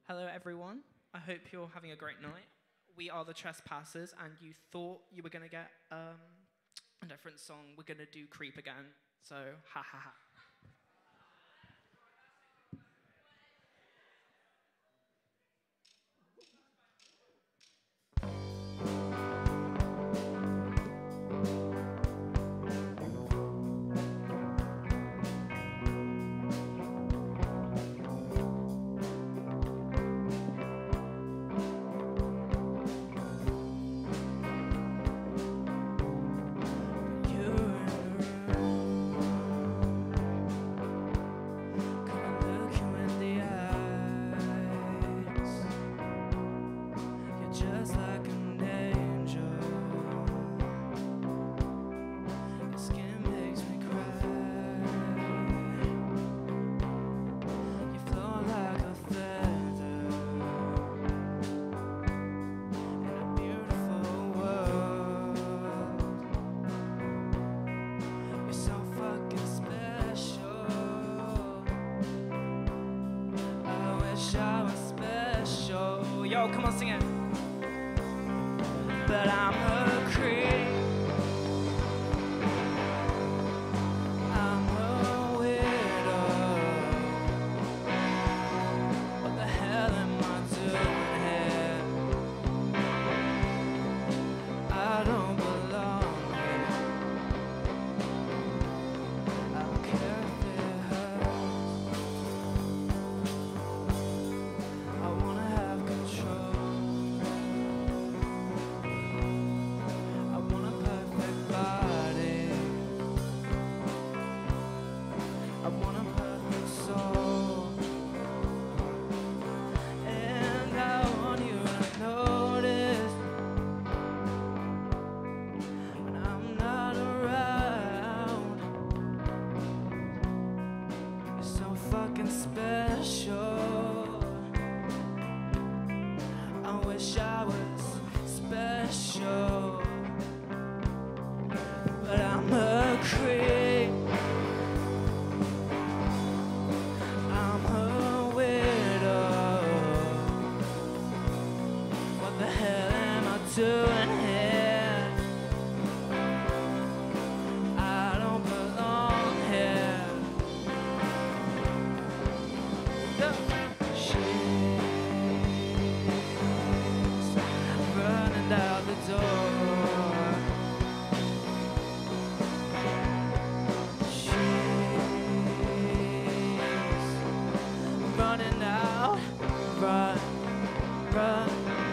Hello, everyone. I hope you're having a great night. We are the Trespassers, and you thought you were going to get a different song. We're going to do Creep again, so ha ha ha. Just like an angel, your skin makes me cry. You flow like a feather in a beautiful world. You're so fucking special. I wish I was special. Yo, come on, sing it. But I'm a creep. I'm a weirdo. What the hell am I doing here? I don't belong here. I don't care if it hurts. I wanna have control. I want a perfect body. I want a perfect soul. And I want you to notice when I'm not around. You're so fucking special. I wish I was special. But I'm a creep. I'm a weirdo. What the hell am I doing here? I don't belong here. She's running out the door. Running out, run, run,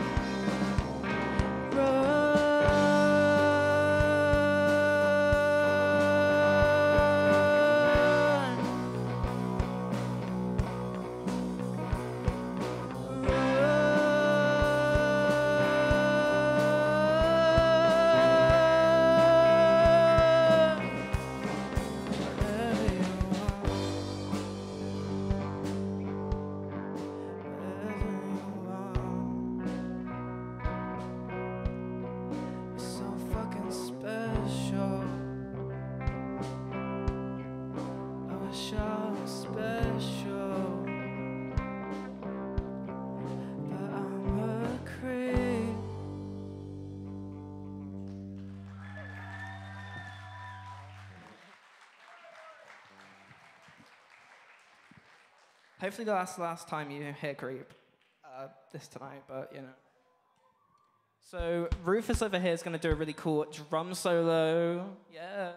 so fucking special. I wish I was special, but I'm a creep. Hopefully that's the last time you hear Creep this tonight, but you know. So Rufus over here is going to do a really cool drum solo. Yeah.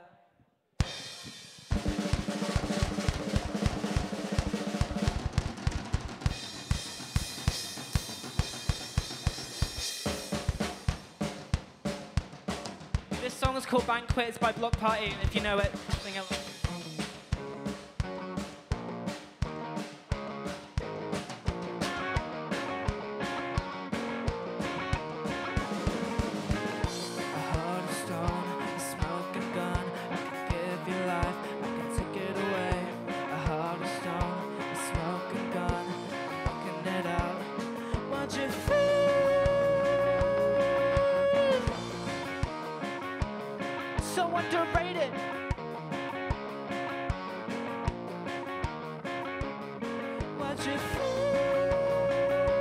This song is called Banquet. It's by Block Party. If you know it, sing it. A heart of stone, a smoking gun. I can give you life, I can take it away. A heart of stone, a smoking gun. I'm looking it out. What you feel? So underrated. What you feel?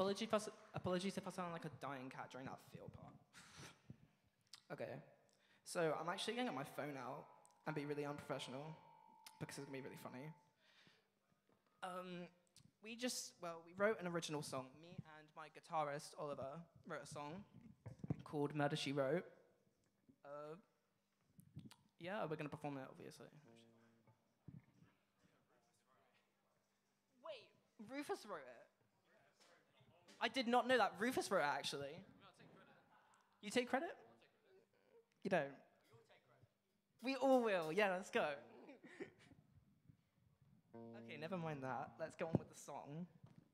Apologies if I sound like a dying cat during that feel part. Okay, so I'm actually gonna get my phone out and be really unprofessional because it's gonna be really funny. We wrote an original song. Me and my guitarist, Oliver, wrote a song called Murder, She Wrote. Yeah, we're gonna perform it, obviously. Wait, Rufus wrote it? I did not know that. Rufus wrote it, actually. You take credit? You don't? We all will. Yeah, let's go. Okay, never mind that. Let's go on with the song.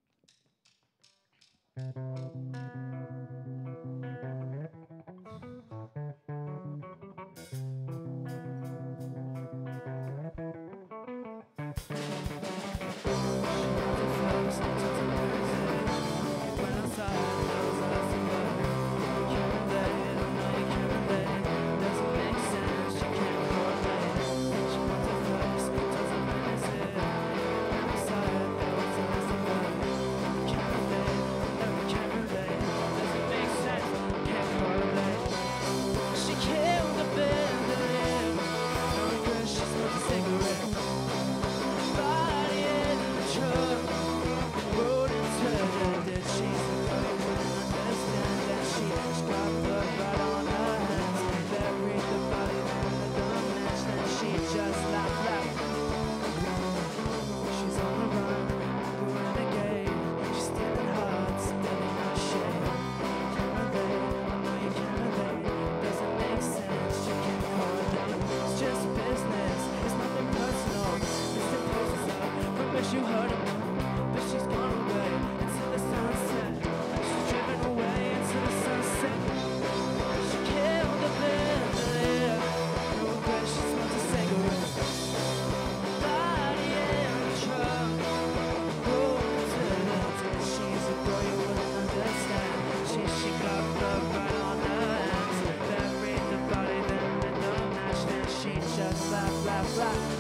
You heard him, but she's gone away into the sunset. She's driven away into the sunset. She killed the Bentley. No regret, she smoked a cigarette. Body in the truck. Rolling to the mountain. She's a girl you wouldn't understand. She got blood right on her hands. Buried the body, then lit the match. Then she just laughed.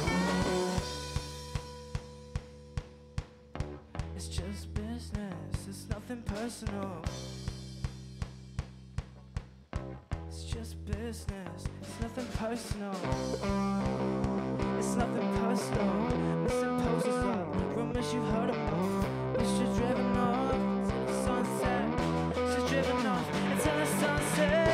It's just business, it's nothing personal. It's just business, it's nothing personal. It's nothing personal. Missing posters up, rumors you heard about. But she's driven off into the sunset. She's driven off into the sunset.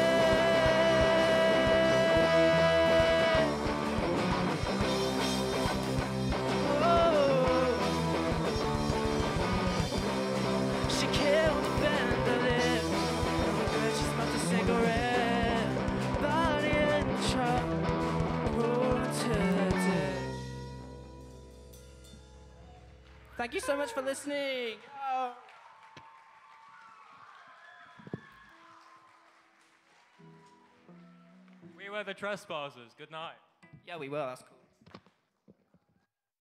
Thank you so much for listening. We were the Trespassers. Good night. Yeah, we will. That's cool.